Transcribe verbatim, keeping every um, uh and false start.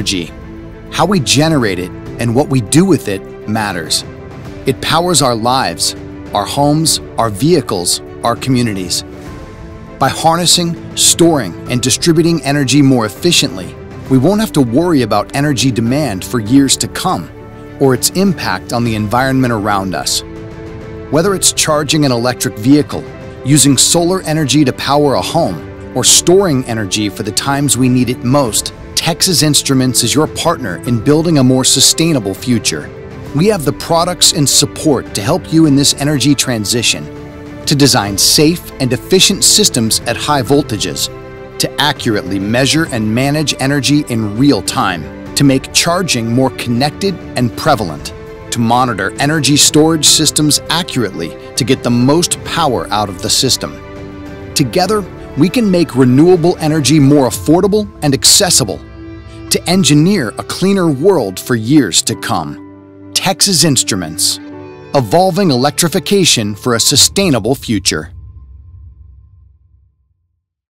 energy. How we generate it and what we do with it matters. It powers our lives, our homes, our vehicles, our communities. By harnessing, storing, and distributing energy more efficiently, we won't have to worry about energy demand for years to come, or its impact on the environment around us. Whether it's charging an electric vehicle, using solar energy to power a home, or storing energy for the times we need it most, Texas Instruments is your partner in building a more sustainable future. We have the products and support to help you in this energy transition, to design safe and efficient systems at high voltages, to accurately measure and manage energy in real time, to make charging more connected and prevalent, to monitor energy storage systems accurately to get the most power out of the system. Together, we can make renewable energy more affordable and accessible, to engineer a cleaner world for years to come. Texas Instruments, evolving electrification for a sustainable future.